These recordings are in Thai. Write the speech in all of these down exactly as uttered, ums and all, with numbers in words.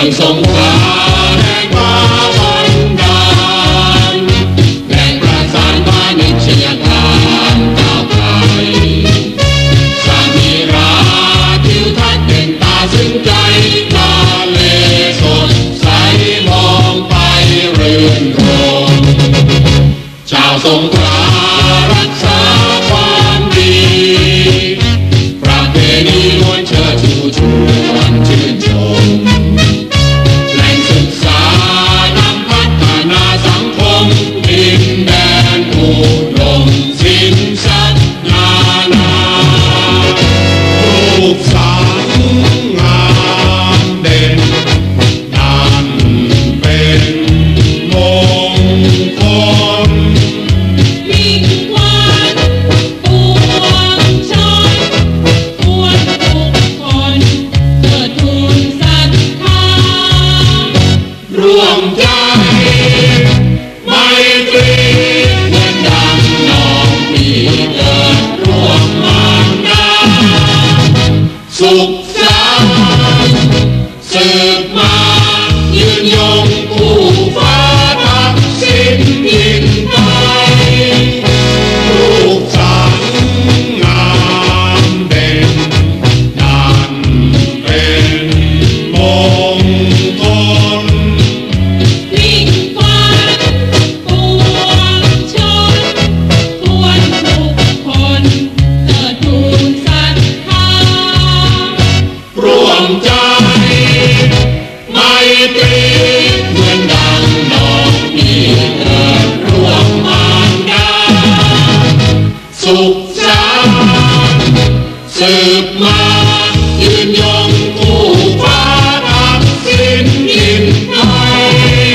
องสงขลาแห่งฟ้าบันดาลแหล่งประสานพาณิชยการก้าวไกลสามีราทิวทัศน์เด่นตาซึ้งใจทะเลสดใสมองไปเรื่นรมชาวสงขลารักษาความดีประเพณีล้วนเชิดชูชวนชื่นชมแหล่งศึกษานำพัฒนาสังคมดินแดนอุดมสินทรัพย์นานารูปสางงามเด่นนั่นเป็นมงคลมิ่งขวัญปวงชนควรทุกคนเทิดทูนศรัทธาร่วมใจไมตรีเหมือนดังน้องพี่เกิดร่วมมารดาสุขสันต์สืบมายืนยงคู่ฟ้าทักษิณดินไทยรูปสังงามเด่นนั่นเป็นมงคลมิ่งขวัญปวงชนควรทุกคนเทิดทูนศรัทธาร่วมใจไมตรีเหมือนดังน้องพี่เกิดร่วมมารดาสุขสันต์สืบมายืนยงคู่ฟ้าทักษิณดินไทย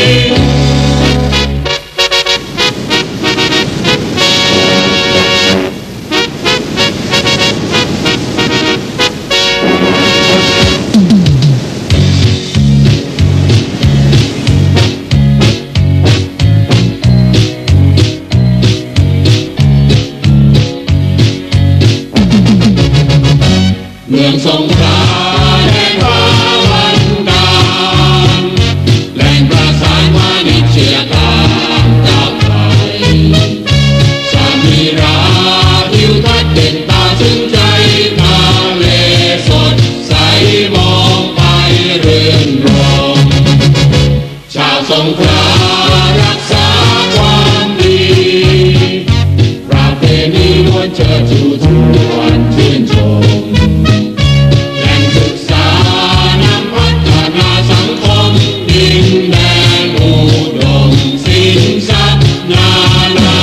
เมืองสงขลาแห่งฟ้าบันดาลแหล่งประสานพาณิชยการก้าวไกลสามีราทิวทัศน์เด่นตาซึ้งใจทะเลสดใสมองไปเรื่นรมชาวสงขลารักษาความดีประเพณีล้วนเชิดชูชวนชื่นชมแหล่งศึกษานำพัฒนาสังคมดินแดนอุดมสินทรัพย์นานา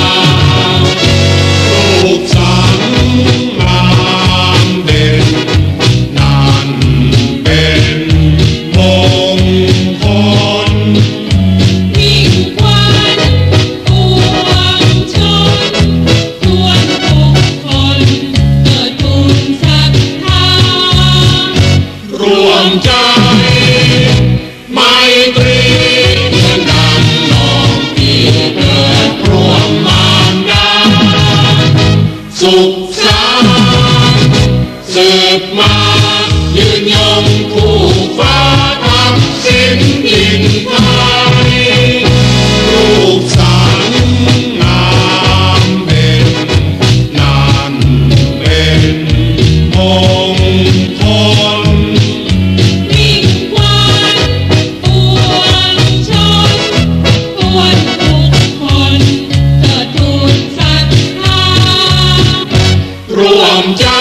รูปสังงามเด่นนั่นเป็นมงคลมิ่งขวัญปวงชนควรทุกคนเทิดทูนศรัทธาร่วมใจไมตรีเหมือนดังน้องพี่เกิดร่วมมารดาสุขสันต์สืบมายืนยงคู่ฟ้าทักษิณดินไทยรูปสังงามเด่นนั่นเป็นมงคลมิ่งขวัญปวงชนควรทุกคนเทิดทูนศรัทธาร่วมใจ